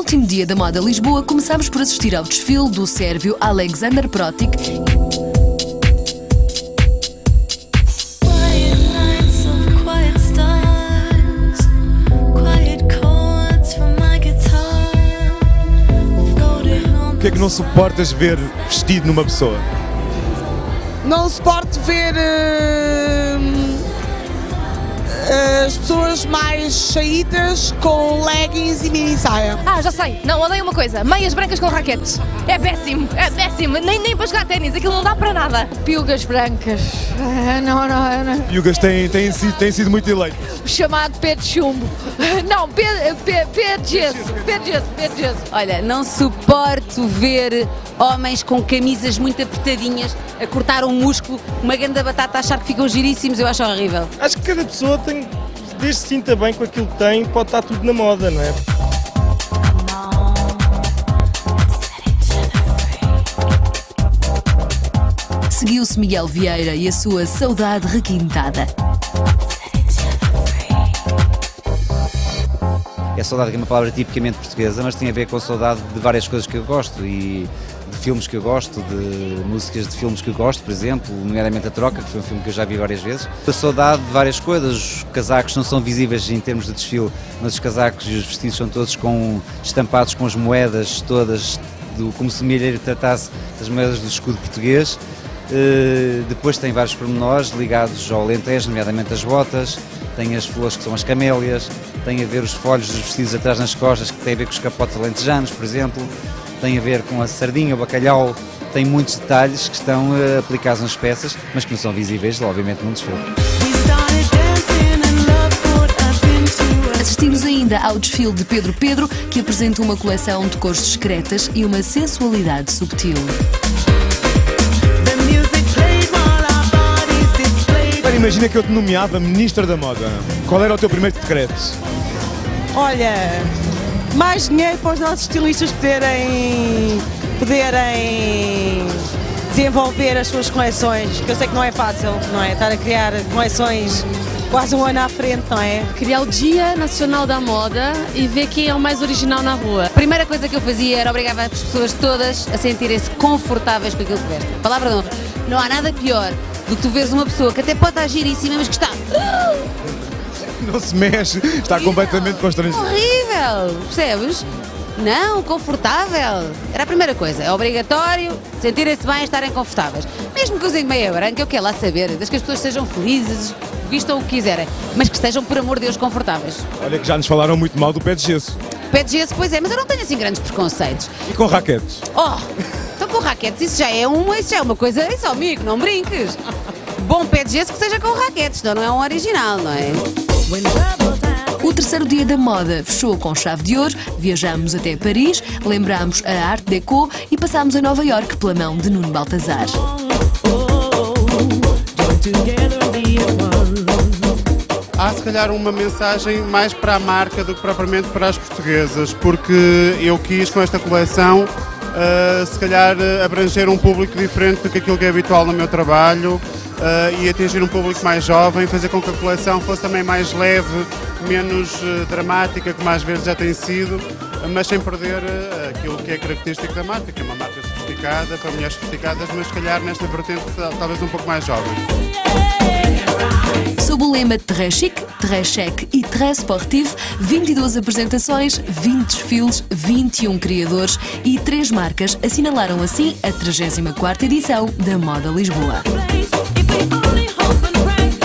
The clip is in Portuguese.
último dia da Moda Lisboa, começámos por assistir ao desfile do sérvio Aleksandar Protic. O que é que não suportas ver vestido numa pessoa? Não suporto ver as pessoas mais saídas com leggings e mini saia. Já sei. Não, odeio uma coisa. Meias brancas com raquetes. É péssimo, é péssimo. Nem para jogar ténis, aquilo não dá para nada. Piugas brancas. Não. Piugas têm sido muito eleitos. O chamado pé de chumbo. Não, pé de gesso. Pé de gesso. Olha, não suporto ver homens com camisas muito apertadinhas a cortar um músculo, uma grande batata a achar que ficam giríssimos, eu acho horrível. Acho que cada pessoa tem, desde se sinta bem com aquilo que tem, pode estar tudo na moda, não é? Seguiu-se Miguel Vieira e a sua saudade requintada. É saudade, que é uma palavra tipicamente portuguesa, mas tem a ver com a saudade de várias coisas que eu gosto e de filmes que eu gosto, de músicas de filmes que eu gosto, por exemplo, nomeadamente A Troca, que foi um filme que eu já vi várias vezes. A saudade de várias coisas, os casacos não são visíveis em termos de desfile, mas os casacos e os vestidos são todos estampados com as moedas todas, como se o milheiro tratasse das moedas do escudo português. Depois tem vários pormenores ligados ao Alentejo, nomeadamente as botas, tem as flores que são as camélias, tem a ver os folhos dos vestidos atrás nas costas, que tem a ver com os capotes alentejanos, por exemplo, tem a ver com a sardinha, o bacalhau, tem muitos detalhes que estão aplicados nas peças, mas que não são visíveis, obviamente, num desfile. Assistimos ainda ao desfile de Pedro Pedro, que apresenta uma coleção de cores discretas e uma sensualidade subtil. Imagina que eu te nomeava Ministra da Moda. Qual era o teu primeiro decreto? Olha, mais dinheiro para os nossos estilistas poderem desenvolver as suas coleções, que eu sei que não é fácil, não é? Estar a criar coleções quase um ano à frente, não é? Criar o Dia Nacional da Moda e ver quem é o mais original na rua. A primeira coisa que eu fazia era obrigar as pessoas todas a sentirem-se confortáveis com aquilo que vestem. Palavra de honra. Não há nada pior do que tu veres uma pessoa que até pode estar giríssima, mas que está... Não se mexe, está completamente constrangido. Horrível, percebes? Não, confortável. Era a primeira coisa, é obrigatório sentirem-se bem e estarem confortáveis. Mesmo que usem meia branca, eu quero lá saber, desde que as pessoas sejam felizes, vistam o que quiserem, mas que estejam, por amor de Deus, confortáveis. Olha que já nos falaram muito mal do pé de gesso. Pé de gesso, pois é, mas eu não tenho assim grandes preconceitos. E com raquetes? Então com raquetes, isso já é uma coisa, isso, amigo, não brinques. Bom pé de gesso que seja com raquetes, senão não é um original, não é? O terceiro dia da moda fechou com chave de ouro, viajamos até Paris, lembramos a Art Deco e passámos a Nova Iorque pela mão de Nuno Baltazar. Há se calhar uma mensagem mais para a marca do que propriamente para as portuguesas, porque eu quis com esta coleção se calhar abranger um público diferente do que aquilo que é habitual no meu trabalho e atingir um público mais jovem, fazer com que a coleção fosse também mais leve, menos dramática, como às vezes já tem sido, mas sem perder aquilo que é característico da marca, que é uma marca sofisticada, para mulheres sofisticadas, mas se calhar nesta vertente talvez um pouco mais jovem. Sob o lema Très Chic, Très Chic e Très Sportif, 22 apresentações, 20 desfiles, 21 criadores e 3 marcas assinalaram assim a 34ª edição da Moda Lisboa.